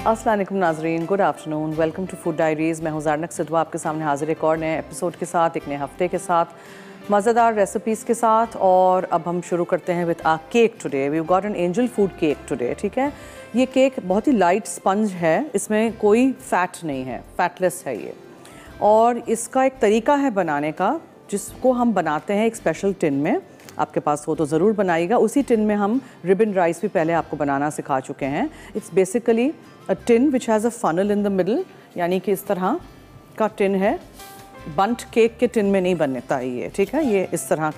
अस्सलाम वालेकुम नाज़रीन, good afternoon, welcome to Food Diaries. मैं हूँ ज़ारनक सिधवा आपके सामने हाजिर एक और नए एपिसोड के साथ, एक नए हफ्ते के साथ, मज़ेदार रेसिपीज़ के साथ। और अब हम शुरू करते हैं with a cake today. We got an angel food cake today. ठीक है, ये केक बहुत ही लाइट स्पंज है, इसमें कोई फ़ैट नहीं है, फैटलेस है ये। और इसका एक तरीका है बनाने का जिसको हम बनाते हैं एक स्पेशल टिन में। आपके पास हो तो ज़रूर बनाइएगा। उसी टिन में हम रिबन राइस भी पहले आपको बनाना सिखा चुके हैं। It's basically a tin which has a funnel in the middle, यानी कि इस तरह का टिन है। बंट केक के टिन में नहीं बनता है ये, ठीक है। ये इस तरह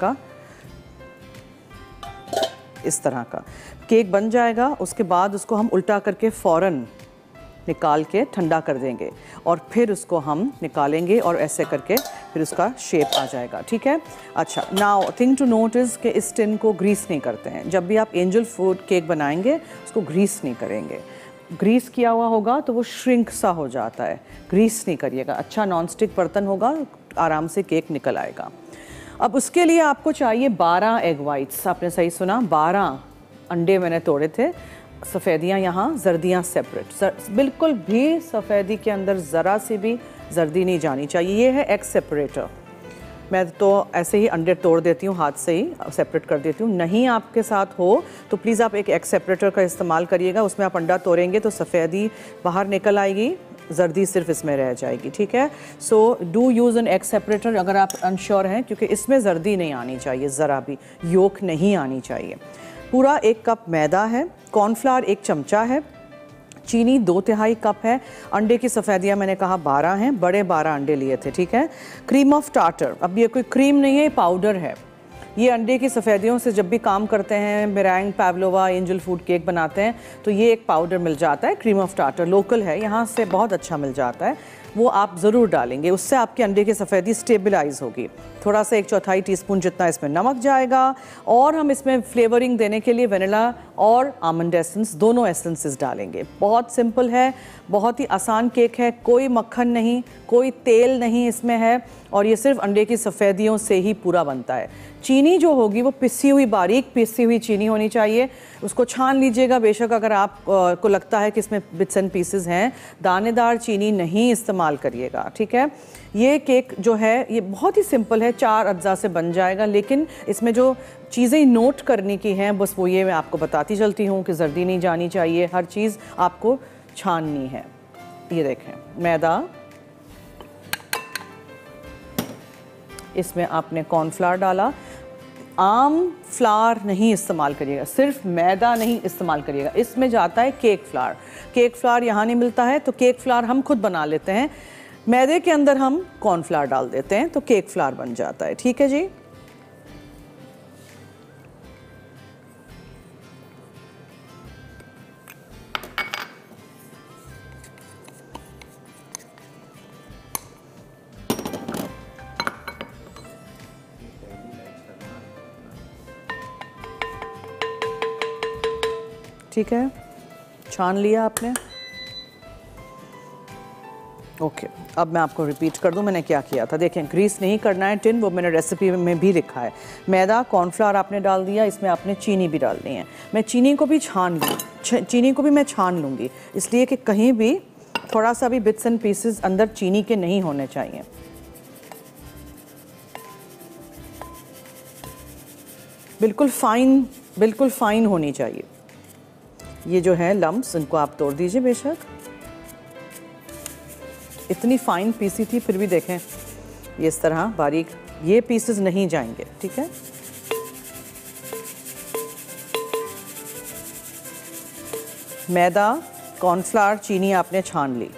का केक बन जाएगा। उसके बाद उसको हम उल्टा करके फ़ौरन निकाल के ठंडा कर देंगे और फिर उसको हम निकालेंगे और ऐसे करके फिर उसका शेप आ जाएगा, ठीक है। अच्छा, now thing to note is कि इस टिन को ग्रीस नहीं करते हैं। जब भी आप एंजल फूड केक बनाएंगे उसको ग्रीस नहीं करेंगे। ग्रीस किया हुआ होगा तो वो श्रिंक सा हो जाता है, ग्रीस नहीं करिएगा। अच्छा नॉन स्टिक बर्तन होगा, आराम से केक निकल आएगा। अब उसके लिए आपको चाहिए 12 एग वाइट्स। आपने सही सुना, 12 अंडे मैंने तोड़े थे। सफ़ेदियाँ यहाँ, जर्दियाँ सेपरेट। बिल्कुल भी सफ़ेदी के अंदर ज़रा सी भी जर्दी नहीं जानी चाहिए। ये है एग सेपरेटर। मैं तो ऐसे ही अंडे तोड़ देती हूँ, हाथ से ही सेपरेट कर देती हूँ। नहीं आपके साथ हो तो प्लीज़ आप एक एग सेपरेटर का इस्तेमाल करिएगा। उसमें आप अंडा तोड़ेंगे तो सफ़ेदी बाहर निकल आएगी, जर्दी सिर्फ इसमें रह जाएगी, ठीक है। So do use an egg separator अगर आप अनश्योर हैं, क्योंकि इसमें जर्दी नहीं आनी चाहिए, ज़रा भी योक नहीं आनी चाहिए। पूरा 1 कप मैदा है, कॉर्नफ्लावर 1 चमचा है, चीनी 2/3 कप है, अंडे की सफ़ेदियाँ मैंने कहा 12 हैं, बड़े 12 अंडे लिए थे, ठीक है। क्रीम ऑफ टार्टर, अब ये कोई क्रीम नहीं है, पाउडर है। ये अंडे की सफ़ेदियों से जब भी काम करते हैं, meringue, pavlova, angel food cake बनाते हैं तो ये एक पाउडर मिल जाता है। क्रीम ऑफ टार्टर लोकल है, यहाँ से बहुत अच्छा मिल जाता है, वो आप ज़रूर डालेंगे। उससे आपके अंडे की सफ़ेदी स्टेबलाइज होगी। थोड़ा सा 1/4 टीस्पून जितना इसमें नमक जाएगा। और हम इसमें फ्लेवरिंग देने के लिए वनीला और आमंड एसेंस, दोनों एसेंसेस डालेंगे। बहुत सिंपल है, बहुत ही आसान केक है। कोई मक्खन नहीं, कोई तेल नहीं इसमें है, और ये सिर्फ अंडे की सफ़ेदियों से ही पूरा बनता है। चीनी जो होगी वो पिसी हुई, बारीक पिसी हुई चीनी होनी चाहिए। उसको छान लीजिएगा बेशक, अगर आप को लगता है कि इसमें बिट्स एंड पीसेस हैं। दानेदार चीनी नहीं इस्तेमाल करिएगा, ठीक है। ये केक जो है ये बहुत ही सिंपल है, 4 अज्जा से बन जाएगा। लेकिन इसमें जो चीज़ें नोट करने की हैं बस वो ये मैं आपको बताती चलती हूँ कि जर्दी नहीं जानी चाहिए, हर चीज़ आपको छाननी है। ये देखें, मैदा, इसमें आपने कॉर्नफ्लावर डाला। आम फ्लावर नहीं इस्तेमाल करिएगा, सिर्फ मैदा नहीं इस्तेमाल करिएगा। इसमें जाता है केक फ्लावर। केक फ्लावर यहाँ नहीं मिलता है तो केक फ्लावर हम खुद बना लेते हैं। मैदे के अंदर हम कॉर्नफ्लावर डाल देते हैं तो केक फ्लावर बन जाता है, ठीक है जी। ठीक है, छान लिया आपने। ओके, अब मैं आपको रिपीट कर दूं मैंने क्या किया था। देखें, ग्रीस नहीं करना है टिन, वो मैंने रेसिपी में भी लिखा है। मैदा, कॉर्नफ्लावर आपने डाल दिया, इसमें आपने चीनी भी डालनी है। मैं चीनी को भी छान लूँगी, इसलिए कि कहीं भी थोड़ा सा भी बिट्स एंड पीसेस अंदर चीनी के नहीं होने चाहिए। बिल्कुल फाइन होनी चाहिए। ये जो है लम्प्स, इनको आप तोड़ दीजिए बेशक। इतनी फाइन पीसी थी फिर भी देखें ये इस तरह बारीक, ये पीसेस नहीं जाएंगे, ठीक है। मैदा, कॉर्नफ्लावर, चीनी आपने छान ली।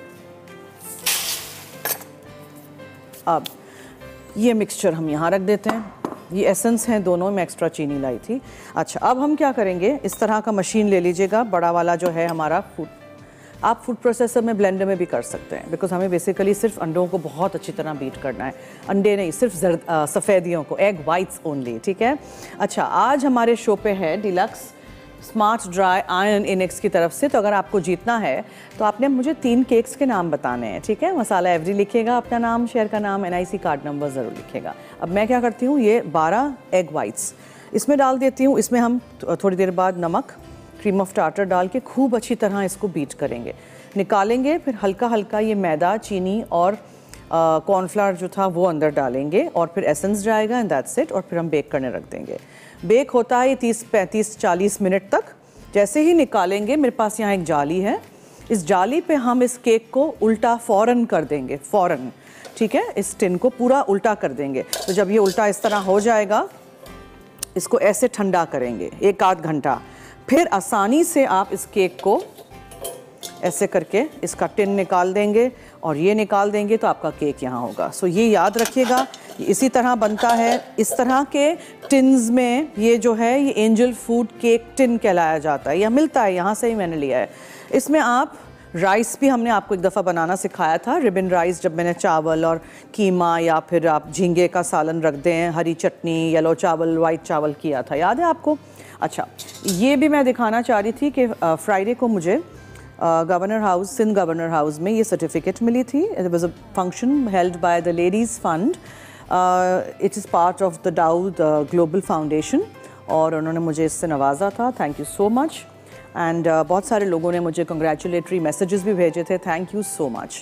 अब ये मिक्सचर हम यहाँ रख देते हैं। ये एसेंस हैं दोनों में, एक्स्ट्रा चीनी लाई थी। अच्छा, अब हम क्या करेंगे, इस तरह का मशीन ले लीजिएगा, बड़ा वाला जो है हमारा फूड। आप फूड प्रोसेसर में, ब्लेंडर में भी कर सकते हैं, बिकॉज हमें बेसिकली सिर्फ अंडों को बहुत अच्छी तरह बीट करना है। अंडे नहीं, सिर्फ सफ़ेदियों को, एग वाइट्स ओनली, ठीक है। अच्छा, आज हमारे शो पे है डिलक्स स्मार्ट ड्राई आयरन इनेक्स की तरफ से। तो अगर आपको जीतना है तो आपने मुझे 3 केक्स के नाम बताने हैं, ठीक है। मसाला एवरी लिखिएगा, अपना नाम, शेयर का नाम, NIC कार्ड नंबर ज़रूर लिखिएगा। अब मैं क्या करती हूँ, ये 12 एग वाइट्स इसमें डाल देती हूँ। इसमें हम थोड़ी देर बाद नमक, क्रीम ऑफ टार्टर डाल के खूब अच्छी तरह इसको बीट करेंगे। निकालेंगे, फिर हल्का हल्का ये मैदा, चीनी और कॉर्नफ्लावर जो था वो अंदर डालेंगे और फिर एसेंस जाएगा एंड दैट्स इट। और फिर हम बेक करने रख देंगे। बेक होता है 30-35-40 मिनट तक। जैसे ही निकालेंगे, मेरे पास यहाँ एक जाली है, इस जाली पे हम इस केक को उल्टा फ़ौरन कर देंगे, फ़ौरन, ठीक है। इस टिन को पूरा उल्टा कर देंगे। तो जब ये उल्टा इस तरह हो जाएगा, इसको ऐसे ठंडा करेंगे 1-8 घंटा। फिर आसानी से आप इस केक को ऐसे करके इसका टिन निकाल देंगे और ये निकाल देंगे तो आपका केक यहाँ होगा। सो ये याद रखिएगा, इसी तरह बनता है। इस तरह के टिन्स में ये जो है ये एंजल फूड केक टिन कहलाया जाता है। यह मिलता है, यहाँ से ही मैंने लिया है। इसमें आप राइस भी हमने आपको एक दफ़ा बनाना सिखाया था, रिबन राइस, जब मैंने चावल और कीमा या फिर आप झींगे का सालन रख दें, हरी चटनी, येलो चावल, वाइट चावल किया था, याद है आपको? अच्छा, ये भी मैं दिखाना चाह रही थी कि फ्राइडे को मुझे governor house, Sindh governor house में ये सर्टिफिकेट मिली थी। It was a function held by the ladies fund. It is part of the Dawood global foundation और उन्होंने मुझे इससे नवाजा था। Thank you so much. And बहुत सारे लोगों ने मुझे कंग्रेचुलेटरी मैसेजेस भी भेजे थे। Thank you so much.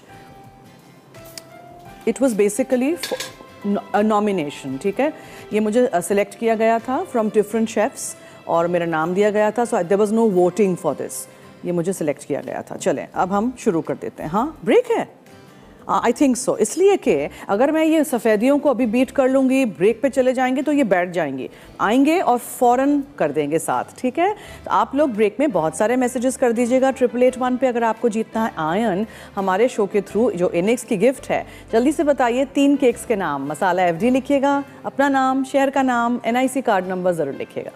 It was basically a nomination, ठीक है। ये मुझे सिलेक्ट किया गया था फ्रॉम डिफरेंट शेफ्स और मेरा नाम दिया गया था। So there was no voting for this, ये मुझे सिलेक्ट किया गया था। चलें अब हम शुरू कर देते हैं। हाँ, ब्रेक है, आई थिंक सो। इसलिए कि अगर मैं ये सफ़ेदियों को अभी बीट कर लूँगी, ब्रेक पे चले जाएंगे तो ये बैठ जाएंगी, आएंगे और फ़ौरन कर देंगे साथ, ठीक है। तो आप लोग ब्रेक में बहुत सारे मैसेजेस कर दीजिएगा 8881 पे अगर आपको जीतना है आयन हमारे शो के थ्रू, जो इनिक्स की गिफ्ट है। जल्दी से बताइए 3 केक्स के नाम। मसाला FD लिखिएगा, अपना नाम, शहर का नाम, NIC कार्ड नंबर ज़रूर लिखिएगा।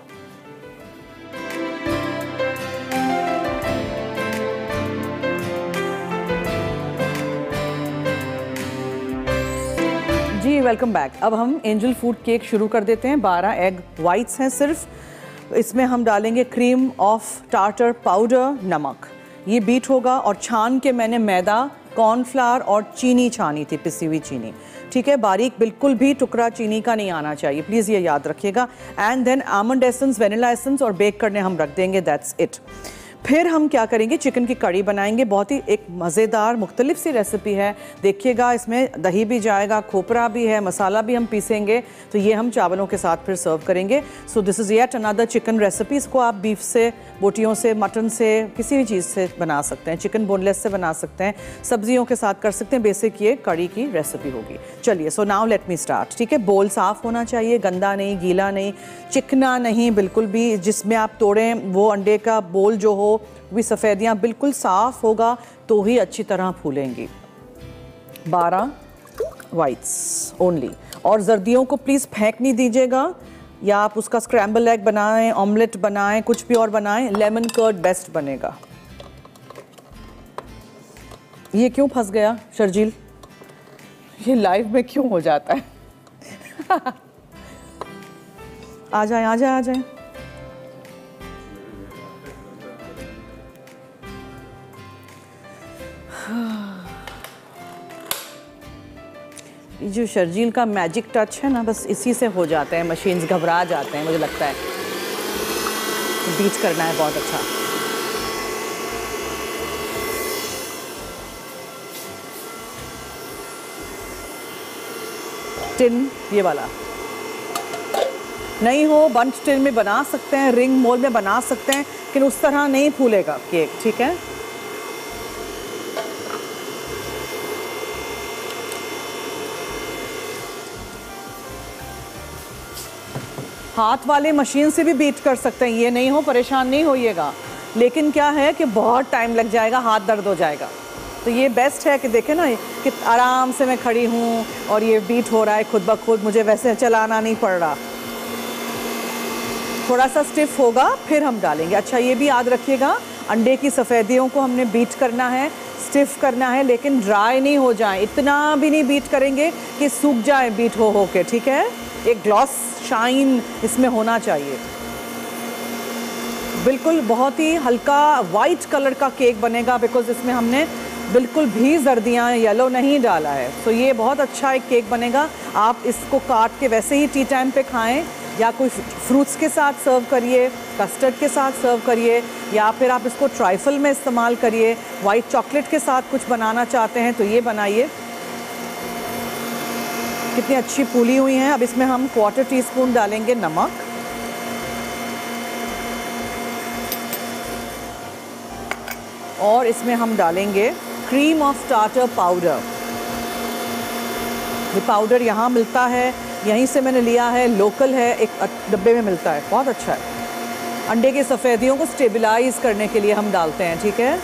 जी वेलकम बैक। अब हम एंजल फूड केक शुरू कर देते हैं। 12 एग वाइट्स हैं सिर्फ। इसमें हम डालेंगे क्रीम ऑफ टार्टर पाउडर, नमक। ये बीट होगा और छान के मैंने मैदा, कॉर्नफ्लावर और चीनी छानी थी, पिसी हुई चीनी, ठीक है। बारीक बिल्कुल भी टुकड़ा चीनी का नहीं आना चाहिए, प्लीज़ ये याद रखिएगा। And then almond essence, vanilla essence और बेक करने हम रख देंगे, दैट्स इट। फिर हम क्या करेंगे, चिकन की कड़ी बनाएंगे। बहुत ही एक मज़ेदार मुख्तलिफ सी रेसिपी है, देखिएगा। इसमें दही भी जाएगा, खोपरा भी है, मसाला भी हम पीसेंगे। तो ये हम चावलों के साथ फिर सर्व करेंगे। So this is yet another chicken recipe. इसको आप बीफ से, बोटियों से, मटन से, किसी भी चीज़ से बना सकते हैं। चिकन बोनलेस से बना सकते हैं, सब्जियों के साथ कर सकते हैं। बेसिक ये कड़ी की रेसिपी होगी। चलिए, so now let me start, ठीक है। बोल साफ़ होना चाहिए, गंदा नहीं, गीला नहीं, चिकना नहीं बिल्कुल भी। जिसमें आप तोड़ें वो अंडे का बोल जो हो, भी सफ़ेदियाँ बिल्कुल साफ़ होगा तो ही अच्छी तरह फूलेंगी। 12 वाइट्स ओनली। और जर्दियों को प्लीज़ फेंक नहीं दीजिएगा, या आप उसका स्क्रैम्बल एग बनाएं, ऑमलेट बनाएं, कुछ भी और बनाएं। लेमन कर्ड बेस्ट बनेगा। ये क्यों फंस गया शर्जील, ये लाइव में क्यों हो जाता है? आ जाए आ जाए आ जाए। ये जो शर्जील का मैजिक टच है ना, बस इसी से हो जाते हैं मशीन्स, घबरा जाते हैं। मुझे लगता है बीट करना है बहुत अच्छा। टिन ये वाला नहीं हो, बंच टिन में बना सकते हैं, रिंग मोल्ड में बना सकते हैं, लेकिन उस तरह नहीं फूलेगा केक, ठीक है। हाथ वाले मशीन से भी बीट कर सकते हैं, ये नहीं हो, परेशान नहीं होइएगा। लेकिन क्या है कि बहुत टाइम लग जाएगा, हाथ दर्द हो जाएगा। तो ये बेस्ट है कि देखें ना कि आराम से मैं खड़ी हूँ और ये बीट हो रहा है खुद ब खुद, मुझे वैसे चलाना नहीं पड़ रहा। थोड़ा सा स्टिफ होगा फिर हम डालेंगे। अच्छा, ये भी याद रखिएगा, अंडे की सफ़ेदियों को हमने बीट करना है, स्टिफ करना है, लेकिन ड्राई नहीं हो जाए। इतना भी नहीं बीट करेंगे कि सूख जाए बीट हो के, ठीक है। एक ग्लॉस शाइन इसमें होना चाहिए। बिल्कुल बहुत ही हल्का वाइट कलर का केक बनेगा, बिकॉज इसमें हमने बिल्कुल भी जर्दियाँ, येलो नहीं डाला है। तो ये बहुत अच्छा एक केक बनेगा। आप इसको काट के वैसे ही टी टाइम पे खाएं, या कोई फ्रूट्स के साथ सर्व करिए, कस्टर्ड के साथ सर्व करिए, या फिर आप इसको ट्राइफल में इस्तेमाल करिए। वाइट चॉकलेट के साथ कुछ बनाना चाहते हैं तो ये बनाइए। कितनी अच्छी फूली हुई हैं। अब इसमें हम 1/4 टीस्पून डालेंगे नमक, और इसमें हम डालेंगे क्रीम ऑफ टार्टर पाउडर। ये पाउडर यहाँ मिलता है, यहीं से मैंने लिया है, लोकल है, एक डब्बे में मिलता है, बहुत अच्छा है। अंडे की सफ़ेदियों को स्टेबलाइज करने के लिए हम डालते हैं, ठीक है।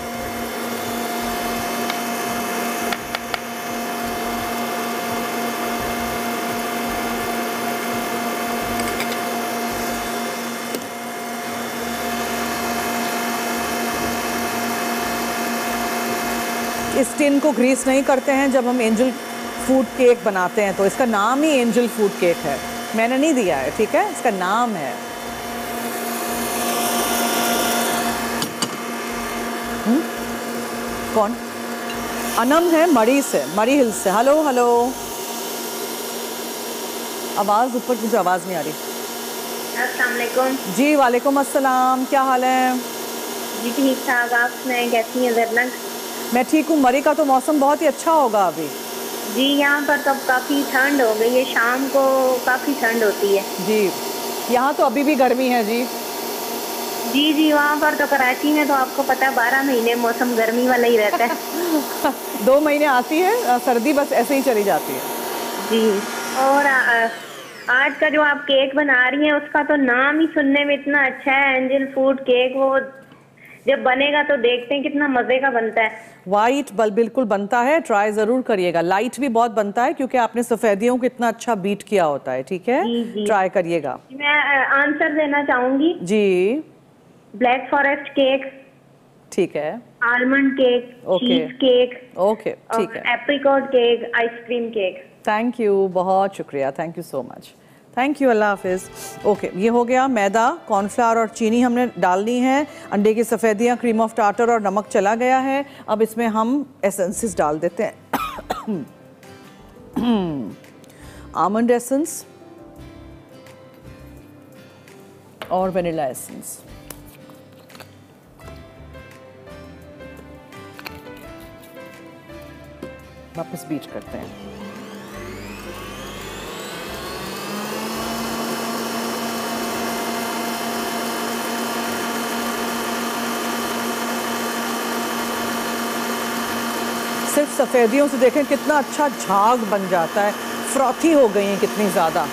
इस टिन को ग्रीस नहीं करते हैं जब हम एंजल फूड केक बनाते हैं, तो इसका नाम ही एंजल फूड केक है, मैंने नहीं दिया है, ठीक है, इसका नाम है। कौन? अनम है, मरी से, मरी हिल्स से। हेलो हेलो, आवाज़ ऊपर, मुझे आवाज़ नहीं आ रही। अस्सलाम वालेकुम। जी वालेकुम अस्सलाम, क्या हाल है? जी ठीक ठाक, आप सुनाएं, कैसी हैं ज़रनक? मैं ठीक हूँ। मरी का तो मौसम बहुत ही अच्छा होगा अभी। जी यहाँ पर तो काफ़ी ठंड हो गई है, शाम को काफ़ी ठंड होती है। जी यहाँ तो अभी भी गर्मी है जी। जी जी, वहाँ पर तो कराची में तो आपको पता है 12 महीने मौसम गर्मी वाला ही रहता है। 2 महीने आती है सर्दी, बस ऐसे ही चली जाती है। जी, और आज का जो आप केक बना रही हैं उसका तो नाम ही सुनने में इतना अच्छा है, एंजल फूड केक। वो जब बनेगा तो देखते हैं कितना मज़े का बनता है। वाइट बिल्कुल बनता है, ट्राई ज़रूर करिएगा। लाइट भी बहुत बनता है क्योंकि आपने सफ़ेदियों को इतना अच्छा बीट किया होता है, ठीक है। जी जी, ट्राई करिएगा। मैं आंसर देना चाहूँगी। जी, ब्लैक फॉरेस्ट केक, ठीक है, almond cake, cheese cake, okay, ठीक है, apricot cake, ice cream cake. Thank you, बहुत शुक्रिया, thank you so much, thank you, अल्लाह हाफिज़। ओके, ये हो गया। मैदा, कॉर्नफ्लावर और चीनी हमने डालनी है, अंडे की सफ़ेदियाँ, क्रीम ऑफ टार्टर और नमक चला गया है। अब इसमें हम एसेंसेस डाल देते हैं। आमंड एसेंस और वनीला एसेंस। वापस बीट करते हैं। सिर्फ सफ़ेदियों से देखें कितना अच्छा झाग बन जाता है, फ्रॉथी हो गई हैं कितनी ज़्यादा।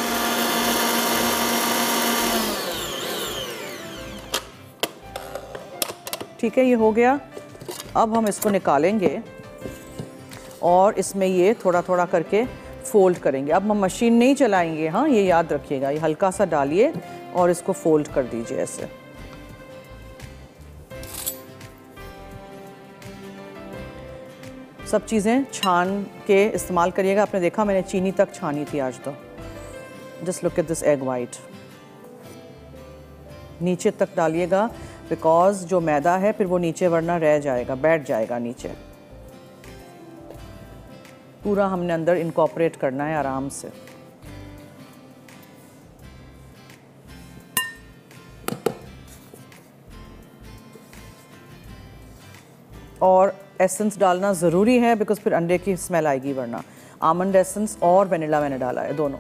ठीक है, ये हो गया। अब हम इसको निकालेंगे और इसमें ये थोड़ा थोड़ा करके फोल्ड करेंगे। अब हम मशीन नहीं चलाएंगे, हाँ, ये याद रखिएगा। ये हल्का सा डालिए और इसको फोल्ड कर दीजिए ऐसे। सब चीज़ें छान के इस्तेमाल करिएगा। आपने देखा मैंने चीनी तक छानी थी आज तो। Just look at this egg white. नीचे तक डालिएगा बिकॉज जो मैदा है फिर वो नीचे वरना रह जाएगा, बैठ जाएगा नीचे। पूरा हमने अंदर इनकॉर्पोरेट करना है आराम से। और एसेंस डालना ज़रूरी है बिकॉज फिर अंडे की स्मेल आएगी वरना। आमंड एसेंस और वनीला मैंने डाला है, दोनों।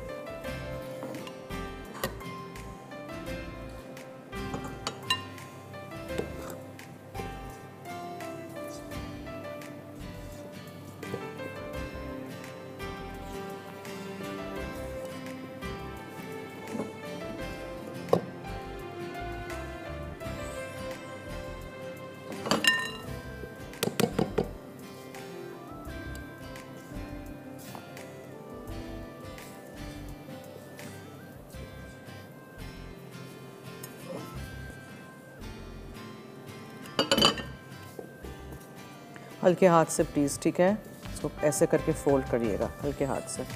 हल्के हाथ से प्लीज़, ठीक है। इसको ऐसे करके फोल्ड करिएगा हल्के हाथ से।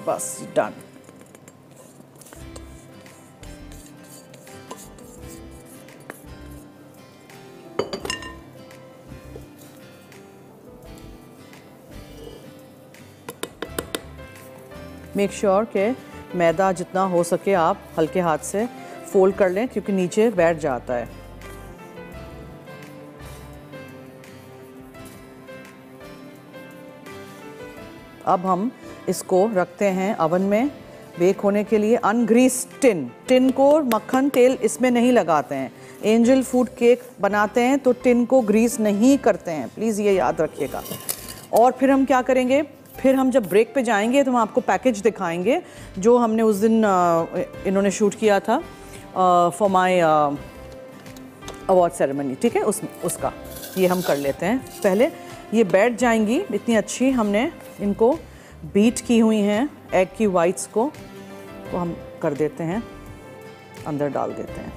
बस डन। मेक श्योर कि मैदा जितना हो सके आप हल्के हाथ से फोल्ड कर लें, क्योंकि नीचे बैठ जाता है। अब हम इसको रखते हैं ओवन में बेक होने के लिए। अनग्रीस टिन को मक्खन तेल इसमें नहीं लगाते हैं। एंजल फूड केक बनाते हैं तो टिन को ग्रीस नहीं करते हैं, प्लीज़ ये याद रखिएगा। और फिर हम क्या करेंगे, फिर हम जब ब्रेक पे जाएंगे तो हम आपको पैकेज दिखाएंगे जो हमने उस दिन इन्होंने शूट किया था फॉर माय अवार्ड सेरेमनी, ठीक है, उसका ये हम कर लेते हैं। पहले ये बैठ जाएंगी, इतनी अच्छी हमने इनको बीट की हुई हैं एग की वाइट्स को, तो हम कर देते हैं, अंदर डाल देते हैं।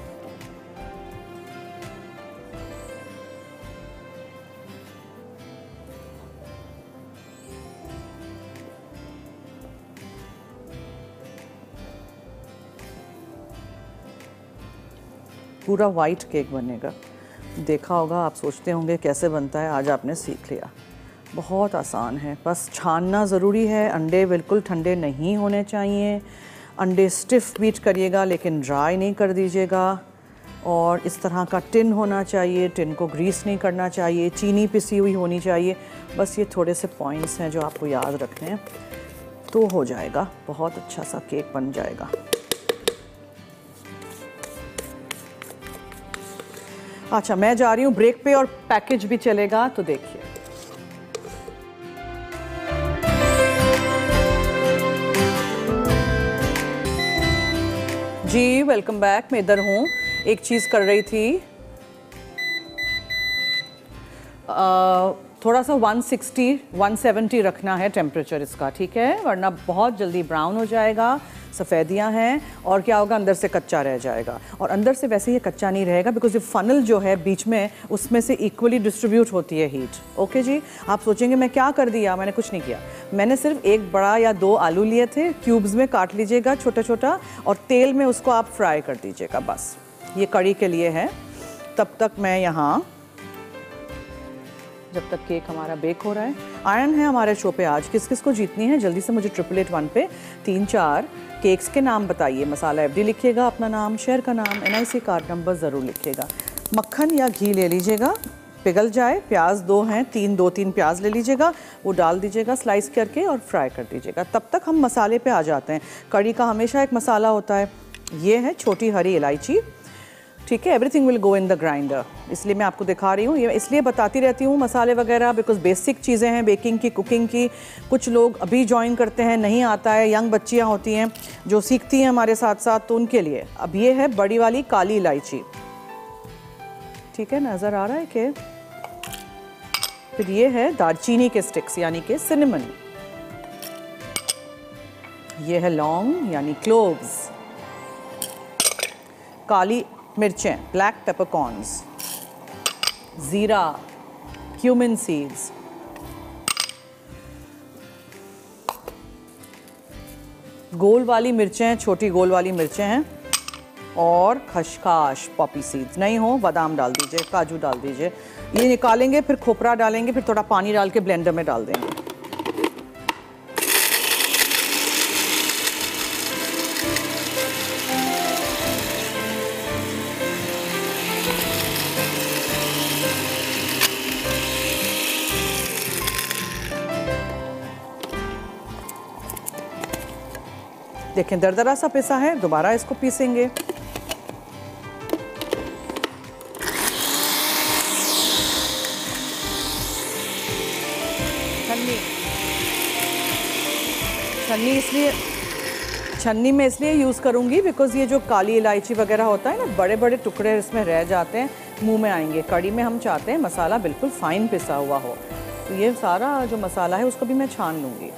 पूरा वाइट केक बनेगा। देखा होगा, आप सोचते होंगे कैसे बनता है, आज आपने सीख लिया। बहुत आसान है, बस छानना ज़रूरी है। अंडे बिल्कुल ठंडे नहीं होने चाहिए। अंडे स्टिफ बीट करिएगा लेकिन ड्राई नहीं कर दीजिएगा। और इस तरह का टिन होना चाहिए, टिन को ग्रीस नहीं करना चाहिए। चीनी पिसी हुई होनी चाहिए। बस ये थोड़े से पॉइंट्स हैं जो आपको याद रखने हैं, तो हो जाएगा, बहुत अच्छा सा केक बन जाएगा। अच्छा, मैं जा रही हूँ ब्रेक पे और पैकेज भी चलेगा, तो देखिए। जी वेलकम बैक, मैं इधर हूँ। एक चीज़ कर रही थी, थोड़ा सा 160-170 रखना है टेम्परेचर इसका, ठीक है, वरना बहुत जल्दी ब्राउन हो जाएगा। सफ़ेदियाँ हैं और क्या होगा, अंदर से कच्चा रह जाएगा। और अंदर से वैसे ये कच्चा नहीं रहेगा, बिकॉज ये फनल जो है बीच में, उसमें से इक्वली डिस्ट्रीब्यूट होती है हीट। ओके जी, आप सोचेंगे मैं क्या कर दिया, मैंने कुछ नहीं किया। मैंने सिर्फ एक बड़ा या 2 आलू लिए थे, क्यूब्स में काट लीजिएगा छोटा छोटा, और तेल में उसको आप फ्राई कर दीजिएगा, बस। ये कड़ी के लिए है। तब तक मैं यहाँ, जब तक केक हमारा बेक हो रहा है, आयरन है हमारे शो पे आज। किस किस को जीतनी है, जल्दी से मुझे 888 पे 3-4 केक्स के नाम बताइए। मसाला FD लिखिएगा, अपना नाम, शहर का नाम, NIC कार्ड नंबर ज़रूर लिखिएगा। मक्खन या घी ले लीजिएगा, पिघल जाए। प्याज 2 हैं, 2-3 प्याज ले लीजिएगा, वो डाल दीजिएगा स्लाइस करके और फ्राई कर दीजिएगा। तब तक हम मसाले पे आ जाते हैं। कड़ी का हमेशा एक मसाला होता है, ये है छोटी हरी इलायची, ठीक है। Everything will go in the grinder, इसलिए मैं आपको दिखा रही हूँ। ये इसलिए बताती रहती हूँ मसाले वगैरह, बिकॉज बेसिक चीज़ें हैं बेकिंग की, कुकिंग की। कुछ लोग अभी ज्वाइन करते हैं, नहीं आता है, यंग बच्चियाँ होती हैं जो सीखती हैं हमारे साथ साथ, तो उनके लिए अब ये है बड़ी वाली काली इलायची, ठीक है, नज़र आ रहा है कि। फिर ये है दालचीनी के स्टिक्स यानी कि सिनेमन। ये है लौंग यानी क्लोव्स। काली मिर्चें, ब्लैक पेपरकॉर्न्स, ज़ीरा, क्यूमिन सीड्स, गोल वाली मिर्चें, छोटी गोल वाली मिर्चें हैं, और खसखस, पॉपी सीड्स नहीं हो बादाम डाल दीजिए, काजू डाल दीजिए। ये निकालेंगे, फिर खोपरा डालेंगे, फिर थोड़ा पानी डाल के ब्लेंडर में डाल देंगे। देखें दरदरा सा पिसा है, दोबारा इसको पीसेंगे। छन्नी में इसलिए यूज़ करूँगी बिकॉज ये जो काली इलायची वगैरह होता है ना, बड़े बड़े टुकड़े इसमें रह जाते हैं, मुंह में आएंगे। कड़ी में हम चाहते हैं मसाला बिल्कुल फाइन पिसा हुआ हो, तो ये सारा जो मसाला है उसको भी मैं छान लूँगी।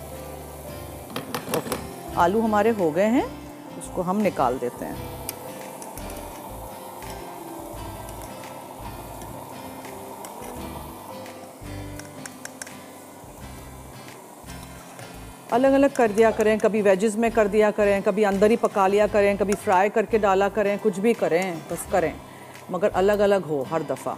ओके, आलू हमारे हो गए हैं, उसको हम निकाल देते हैं। अलग अलग कर दिया करें, कभी वेजेस में कर दिया करें, कभी अंदर ही पका लिया करें, कभी फ्राई करके डाला करें, कुछ भी करें, बस करें, मगर अलग अलग हो हर दफ़ा।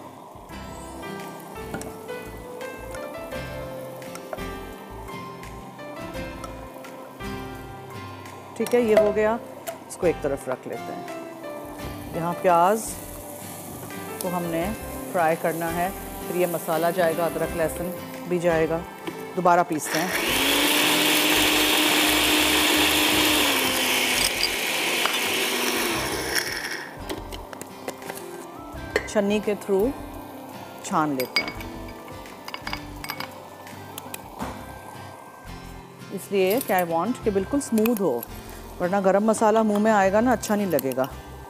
ठीक है, ये हो गया, इसको एक तरफ रख लेते हैं। यहाँ प्याज को हमने फ्राई करना है, फिर ये मसाला जाएगा, अदरक लहसुन भी जाएगा, दोबारा पीसते हैं। छन्नी के थ्रू छान लेते हैं, इसलिए क्या आई वांट कि बिल्कुल स्मूथ हो, वरना गरम मसाला मुंह में आएगा ना, अच्छा नहीं लगेगा।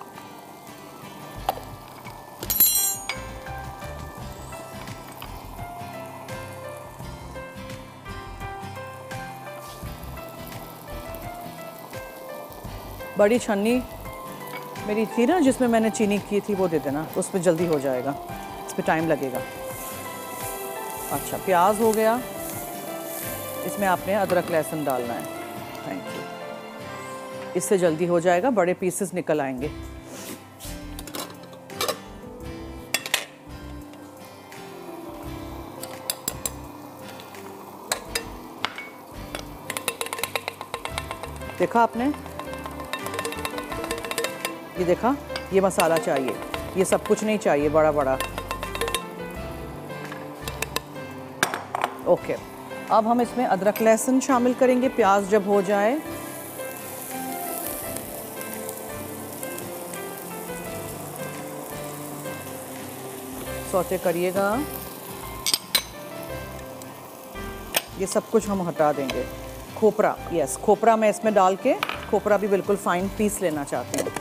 बड़ी छन्नी मेरी थी ना जिसमें मैंने चीनी की थी, वो दे देना, उसमें जल्दी हो जाएगा, इसमें टाइम लगेगा। अच्छा, प्याज हो गया, इसमें आपने अदरक लहसुन डालना है। थैंक यू, इससे जल्दी हो जाएगा, बड़े पीसेस निकल आएंगे। देखा आपने, ये देखा, ये मसाला चाहिए, ये सब कुछ नहीं चाहिए बड़ा बड़ा। ओके, अब हम इसमें अदरक लहसुन शामिल करेंगे प्याज जब हो जाए। सौते करिएगा, ये सब कुछ हम हटा देंगे। खोपरा, यस, खोपरा मैं इसमें डाल के, खोपरा भी बिल्कुल फाइन पीस लेना चाहती हूँ।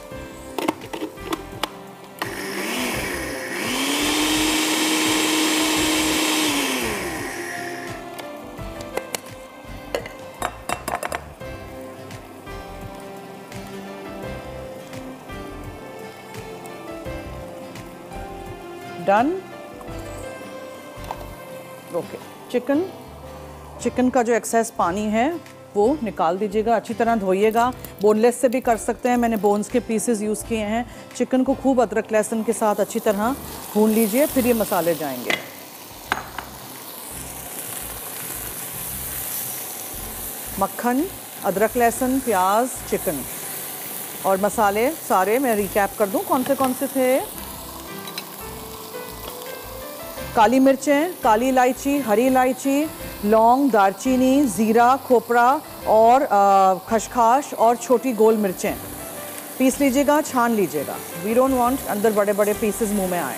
डन। ओके, चिकन का जो एक्सेस पानी है वो निकाल दीजिएगा, अच्छी तरह धोइएगा। बोनलेस से भी कर सकते हैं, मैंने बोन्स के पीसेस यूज़ किए हैं। चिकन को खूब अदरक लहसुन के साथ अच्छी तरह भून लीजिए, फिर ये मसाले जाएंगे। मक्खन, अदरक लहसुन, प्याज, चिकन और मसाले सारे मैं रिकैप कर दूं कौन से थे। काली मिर्चें, काली इलायची, हरी इलायची, लौंग, दालचीनी, ज़ीरा, खोपरा और खसखस और छोटी गोल मिर्चें पीस लीजिएगा, छान लीजिएगा। वी डोंट वांट अंदर बड़े बड़े पीसेस मुंह में आए।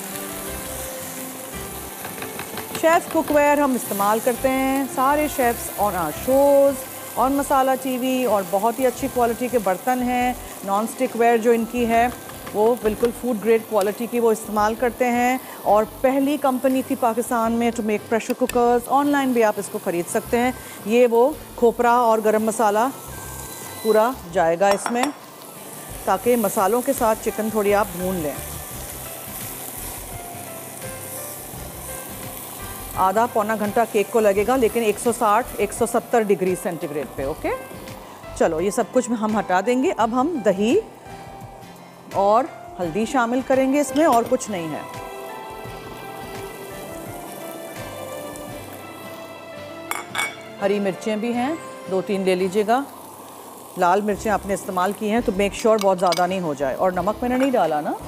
शेफ़ कुकवेयर हम इस्तेमाल करते हैं, सारे chefs on our shows, on Masala TV, और बहुत ही अच्छी क्वालिटी के बर्तन हैं। नॉन स्टिक वेयर जो इनकी है वो बिल्कुल फूड ग्रेड क्वालिटी की वो इस्तेमाल करते हैं, और पहली कंपनी थी पाकिस्तान में to make pressure cookers. Online भी आप इसको ख़रीद सकते हैं। ये वो खोपरा और गरम मसाला पूरा जाएगा इसमें, ताकि मसालों के साथ चिकन थोड़ी आप भून लें। आधा पौना घंटा केक को लगेगा, लेकिन 160-170 डिग्री सेंटीग्रेड पे। ओके, चलो ये सब कुछ हम हटा देंगे। अब हम दही और हल्दी शामिल करेंगे इसमें, और कुछ नहीं है। हरी मिर्चें भी हैं, 2-3 ले लीजिएगा। लाल मिर्चें आपने इस्तेमाल की हैं तो मेक श्योर बहुत ज़्यादा नहीं हो जाए। और नमक मैंने नहीं डाला ना।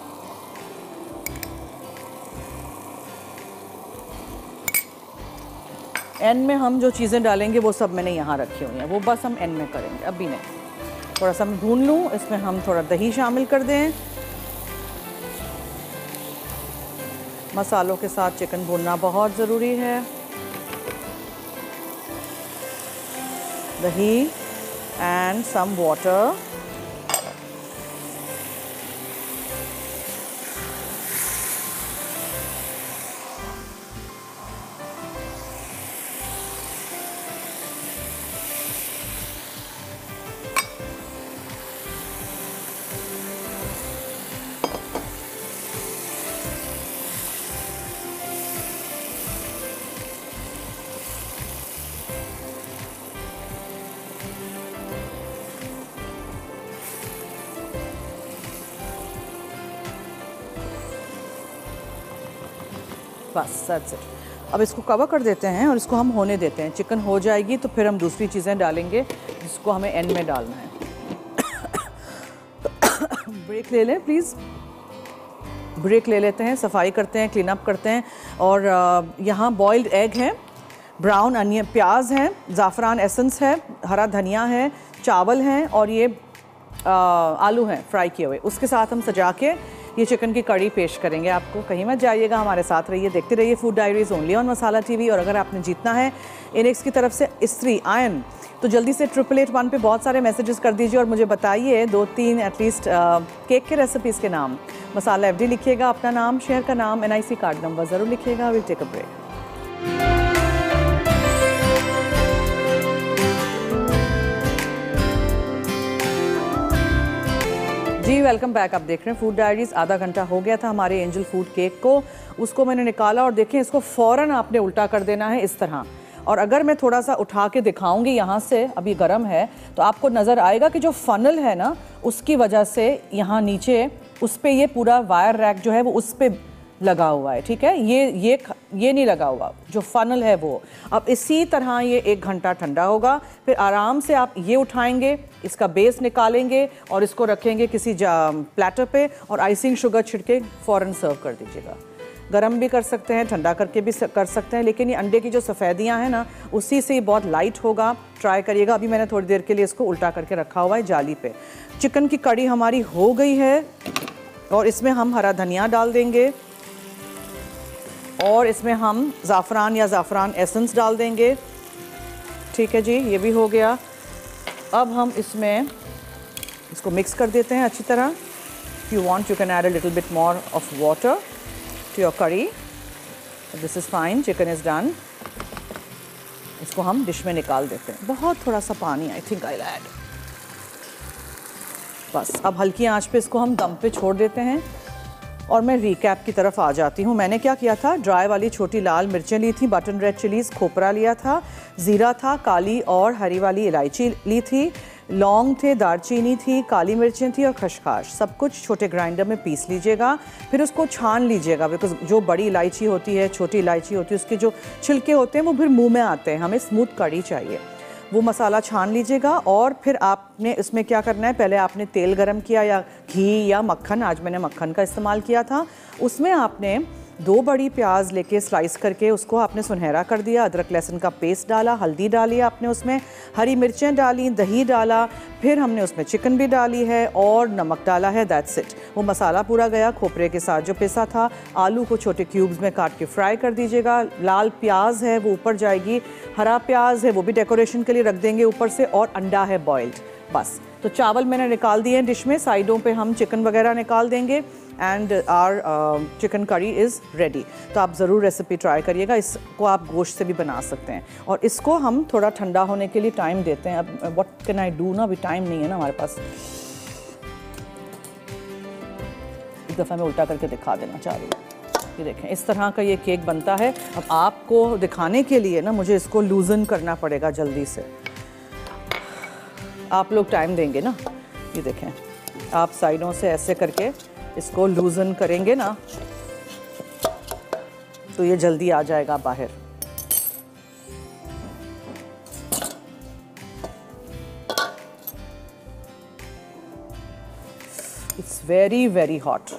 एंड में हम जो चीज़ें डालेंगे वो सब मैंने यहाँ रखी हुई हैं, वो बस हम एंड में करेंगे, अभी नहीं। थोड़ा सा मैं भून लूँ, इसमें हम थोड़ा दही शामिल कर दें। मसालों के साथ चिकन भूनना बहुत ज़रूरी है। दही एंड सम वाटर। बस दैट्स इट। अब इसको कवर कर देते हैं और इसको हम होने देते हैं। चिकन हो जाएगी तो फिर हम दूसरी चीज़ें डालेंगे जिसको हमें एंड में डालना है। ब्रेक ले लें प्लीज़, ब्रेक ले लेते हैं, सफाई करते हैं, क्लीन अप करते हैं। और यहाँ बॉइल्ड एग है, ब्राउन अनियन, प्याज है, ज़ाफ़रान एसेंस है, हरा धनिया है, चावल हैं और ये आलू हैं फ्राई किए हुए। उसके साथ हम सजा के ये चिकन की कड़ी पेश करेंगे आपको। कहीं मत जाइएगा, हमारे साथ रहिए, देखते रहिए Food Diaries only on Masala TV. और अगर आपने जीतना है इनेक्स की तरफ से इस्त्री आयन तो जल्दी से 8881 पे बहुत सारे मैसेजेस कर दीजिए और मुझे बताइए 2-3 एटलीस्ट केक के रेसिपीज़ के नाम। मसाला FD लिखिएगा, अपना नाम, शहर का नाम, NIC कार्ड नंबर ज़रूर लिखिएगा। Will take a break. जी वेलकम बैक। आप देख रहे हैं फूड डायरीज। आधा घंटा हो गया था हमारे एंजल फूड केक को, उसको मैंने निकाला और देखें इसको फ़ौरन आपने उल्टा कर देना है इस तरह। और अगर मैं थोड़ा सा उठा के दिखाऊंगी यहाँ से, अभी गर्म है, तो आपको नज़र आएगा कि जो फनल है ना उसकी वजह से यहाँ नीचे उस पर ये पूरा वायर रैक जो है वो उस पर लगा हुआ है। ठीक है, ये नहीं लगा हुआ, जो फनल है वो। अब इसी तरह ये 1 घंटा ठंडा होगा, फिर आराम से आप ये उठाएंगे, इसका बेस निकालेंगे और इसको रखेंगे किसी प्लेटर पे और आइसिंग शुगर छिड़के फ़ौरन सर्व कर दीजिएगा। गरम भी कर सकते हैं, ठंडा करके भी कर सकते हैं, लेकिन ये अंडे की जो सफ़ेदियाँ हैं ना उसी से बहुत लाइट होगा। ट्राई करिएगा। अभी मैंने थोड़ी देर के लिए इसको उल्टा करके रखा हुआ है जाली पे। चिकन की कड़ी हमारी हो गई है और इसमें हम हरा धनिया डाल देंगे और इसमें हम ज़ाफ़रान या ज़ाफ़रान एसेंस डाल देंगे। ठीक है जी, ये भी हो गया। अब हम इसमें इसको मिक्स कर देते हैं अच्छी तरह। If you want you can add a little bit more of water to your curry. This is fine, chicken is done. इसको हम डिश में निकाल देते हैं। बहुत थोड़ा सा पानी आई थिंक आई ऐड। बस अब हल्की आंच पे इसको हम दम पे छोड़ देते हैं। और मैं रिकैप की तरफ आ जाती हूँ। मैंने क्या किया था, ड्राई वाली छोटी लाल मिर्चें ली थी, बटन रेड चिलीज़, खोपरा लिया था, ज़ीरा था, काली और हरी वाली इलायची ली थी, लौंग थे, दालचीनी थी, काली मिर्चें थी और खसखस। सब कुछ छोटे ग्राइंडर में पीस लीजिएगा। फिर उसको छान लीजिएगा, बिकॉज जो बड़ी इलायची होती है, छोटी इलायची होती है, उसके जो छिलके होते हैं वो फिर मुँह में आते हैं। हमें स्मूथ कड़ी चाहिए। वो मसाला छान लीजिएगा और फिर आपने इसमें क्या करना है, पहले आपने तेल गरम किया या घी या मक्खन, आज मैंने मक्खन का इस्तेमाल किया था। उसमें आपने 2 बड़ी प्याज लेके स्लाइस करके उसको आपने सुनहरा कर दिया, अदरक लहसुन का पेस्ट डाला, हल्दी डाली आपने, उसमें हरी मिर्चें डाली, दही डाला, फिर हमने उसमें चिकन भी डाली है और नमक डाला है। That's it. वो मसाला पूरा गया खोपरे के साथ जो पिसा था। आलू को छोटे क्यूब्स में काट के फ्राई कर दीजिएगा। लाल प्याज है वो ऊपर जाएगी, हरा प्याज है वो भी डेकोरेशन के लिए रख देंगे ऊपर से, और अंडा है बॉइल्ड। बस तो चावल मैंने निकाल दिए हैं डिश में। साइडों पे हम चिकन वगैरह निकाल देंगे and our chicken curry is ready. तो आप ज़रूर रेसिपी ट्राई करिएगा। इसको आप गोश्त से भी बना सकते हैं। और इसको हम थोड़ा ठंडा होने के लिए टाइम देते हैं। अब व्हाट कैन आई डू ना, अभी टाइम नहीं है ना हमारे पास। एक दफ़ा मैं उल्टा करके दिखा देना चाह रही हूँ। ये देखें इस तरह का ये केक बनता है। अब आपको दिखाने के लिए ना मुझे इसको लूज़न करना पड़ेगा जल्दी से। आप लोग टाइम देंगे ना। ये देखें, आप साइडों से ऐसे करके इसको लूज़न करेंगे ना तो ये जल्दी आ जाएगा बाहर। It's very very hot.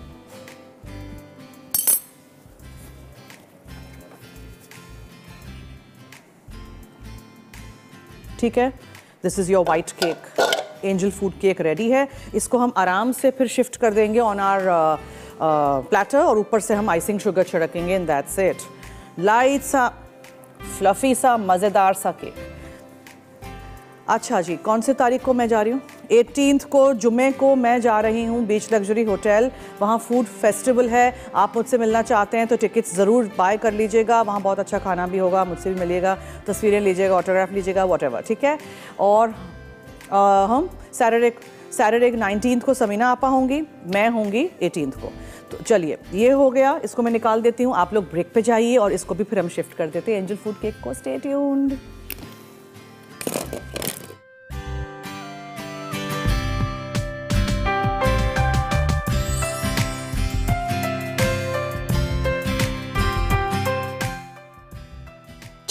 ठीक है, this is your white cake. Angel food cake ready है। इसको हम आराम से फिर शिफ्ट कर देंगे ऑन आवर प्लेटर और ऊपर से हम आइसिंग शुगर छिड़केंगे एंड दैट्स इट। लाइट सा फ्लफी सा मज़ेदार सा केक। अच्छा जी, कौन से तारीख को मैं जा रही हूँ? 18 को जुमे को मैं जा रही हूँ बीच लग्जरी होटल। वहाँ फूड फेस्टिवल है। आप मुझसे मिलना चाहते हैं तो टिकट्स ज़रूर बाय कर लीजिएगा। वहाँ बहुत अच्छा खाना भी होगा, मुझसे भी मिलिएगा, तस्वीरें लीजिएगा, ऑटोग्राफ लीजिएगा, व्हाटएवर। ठीक है। और हम सैटरडे 19 को समीना आपा होंगी, मैं होंगी 18 को। तो चलिए ये हो गया, इसको मैं निकाल देती हूँ। आप लोग ब्रेक पे जाइए और इसको भी फिर हम शिफ्ट कर देते हैं एंजल फूड केक को। Stay tuned.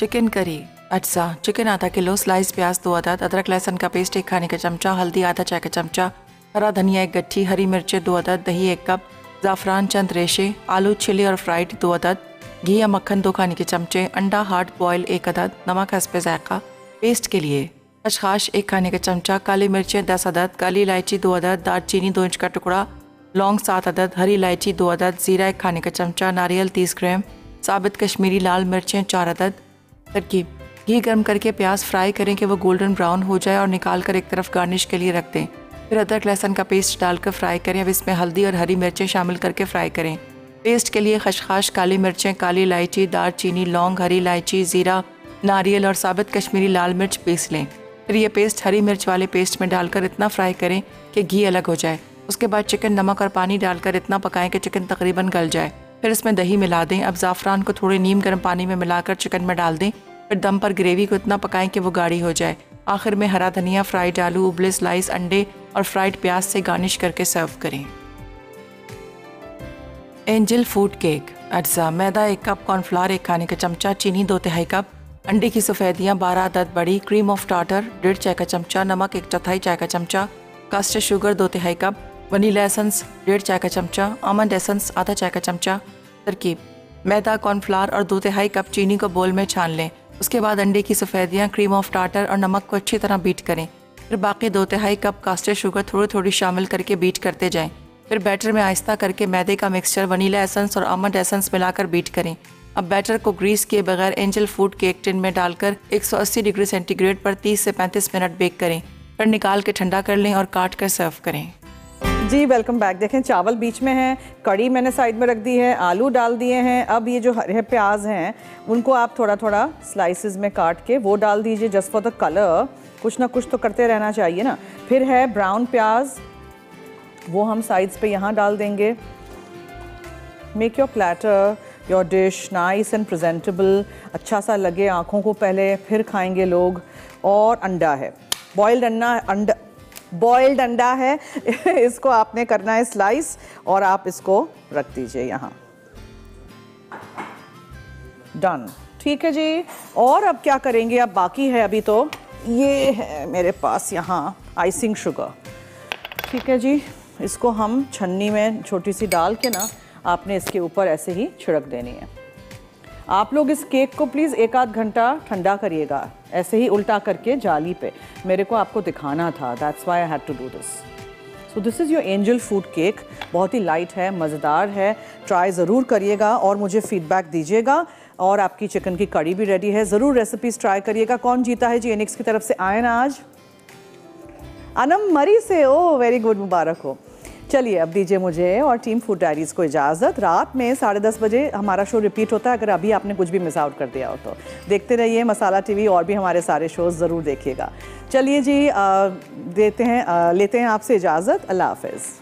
चिकन करी अज्जा। चिकन आधा किलो, स्लाइस प्याज 2 अदद, अदरक लहसुन का पेस्ट 1 खाने का चमचा, हल्दी आधा चाय का चमचा, हरा धनिया 1 गट्ठी, हरी मिर्चें 2 अदद, दही 1 कप, ज़ाफ़रान चंद रेशे, आलू छिले और फ्राइड 2 अदद, घी या मक्खन 2 खाने के चमचे, अंडा हार्ड बॉयल 1 अदद, नमक हस्बे ज़ायक़ा। पेस्ट के लिए खसखस 1 खाने का चमचा, काली मिर्चें 10 अदद, काली इलायची 2 अदद, दालचीनी 2 इंच का टुकड़ा, लौंग 7 अदद, हरी इलायची 2 अदद, ज़ीरा 1 खाने का चमचा, नारियल 30 ग्राम, साबित कश्मीरी लाल मिर्चें 4 अदद। तरकीब: घी गर्म करके प्याज फ्राई करें कि वो गोल्डन ब्राउन हो जाए और निकाल कर एक तरफ गार्निश के लिए रख दें। फिर अदरक लहसुन का पेस्ट डालकर फ्राई करें। अब इसमें हल्दी और हरी मिर्चें शामिल करके फ्राई करें। पेस्ट के लिए खसखस, काली मिर्चें, काली इलायची, दालचीनी, लौंग, हरी इलायची, ज़ीरा, नारियल और साबित कश्मीरी लाल मिर्च पीस लें। फिर ये पेस्ट हरी मिर्च वाले पेस्ट में डालकर इतना फ्राई करें कि घी अलग हो जाए। उसके बाद चिकन, नमक और पानी डालकर इतना पकाएं कि चिकन तकरीबन गल जाए। फिर इसमें दही मिला दें। अब ज़ाफ़रान को थोड़े नीम गर्म पानी में मिलाकर चिकन में डाल दें। फिर दम पर ग्रेवी को इतना पकाएं कि वो गाढ़ी हो जाए। आखिर में हरा धनिया, फ्राइड आलू, उबले स्लाइस अंडे और फ्राइड प्याज से गार्निश करके सर्व करें। एंजल फूड केक अज्जा। मैदा 1 कप, कॉर्नफ्लावर 1 खाने का चमचा, चीनी 2 तिहाई कप, अंडे की सफ़ेदियाँ 12 अदद बड़ी, क्रीम ऑफ टार्टर 1.5 चाय का चमचा, नमक 1/4 चाय का चमचा, कास्टर्ड शुगर 2 तिहाई कप, वनीला एसेंस 1.5 चाय का चमचा, आमंड एसेंस आधा चाय का चमचा। तरकीब: मैदा, कॉर्नफ्लावर और 2 तिहाई कप चीनी को बोल में छान लें। उसके बाद अंडे की सफ़ेदियाँ, क्रीम ऑफ टार्टर और नमक को अच्छी तरह बीट करें। फिर बाकी 2 तिहाई कप कास्टर्ड शुगर थोड़ी थोड़ी शामिल करके बीट करते जाएं। फिर बैटर में आहिस्ता करके मैदे का मिक्सचर, वनीला एसेंस और आमंड एसेंस मिलाकर बीट करें। अब बैटर को ग्रीस किए बगैर एंजल फूड केक टिन में डालकर 180 डिग्री सेंटीग्रेड पर 30 से 35 मिनट बेक करें। फिर निकाल के ठंडा कर लें और काट कर सर्व करें। जी वेलकम बैक। देखें चावल बीच में है, कड़ी मैंने साइड में रख दी है, आलू डाल दिए हैं। अब ये जो हरे प्याज हैं उनको आप थोड़ा थोड़ा स्लाइसेस में काट के वो डाल दीजिए जस्ट फॉर द कलर। कुछ ना कुछ तो करते रहना चाहिए ना। फिर है ब्राउन प्याज, वो हम साइड्स पे यहाँ डाल देंगे। Make your platter, your dish nice and presentable, अच्छा सा लगे आँखों को पहले, फिर खाएंगे लोग। और अंडा है, बॉइल्ड अंडा है इसको आपने करना है स्लाइस और आप इसको रख दीजिए यहाँ। डन, ठीक है जी। और अब क्या करेंगे, अब बाकी है अभी तो ये है मेरे पास यहाँ आइसिंग शुगर। ठीक है जी, इसको हम छन्नी में छोटी सी डाल के ना आपने इसके ऊपर ऐसे ही छिड़क देनी है। आप लोग इस केक को प्लीज़ 1-8 घंटा ठंडा करिएगा, ऐसे ही उल्टा करके जाली पे। मेरे को आपको दिखाना था, that's why I had to do this. So this is your angel food cake. बहुत ही लाइट है, मज़ेदार है, ट्राई ज़रूर करिएगा और मुझे फीडबैक दीजिएगा। और आपकी चिकन की कड़ी भी रेडी है, ज़रूर रेसिपीज़ ट्राई करिएगा। कौन जीता है जी एनिक्स की तरफ से? आयन आज अनम मरी से, ओ वेरी गुड, मुबारक हो। चलिए अब दीजिए मुझे और टीम फूड डायरीज़ को इजाज़त। रात में 10:30 बजे हमारा शो रिपीट होता है, अगर अभी आपने कुछ भी मिस आउट कर दिया हो तो। देखते रहिए मसाला टीवी, और भी हमारे सारे शोज़ ज़रूर देखिएगा। चलिए जी लेते हैं आपसे इजाज़त। अल्लाह हाफ़िज़।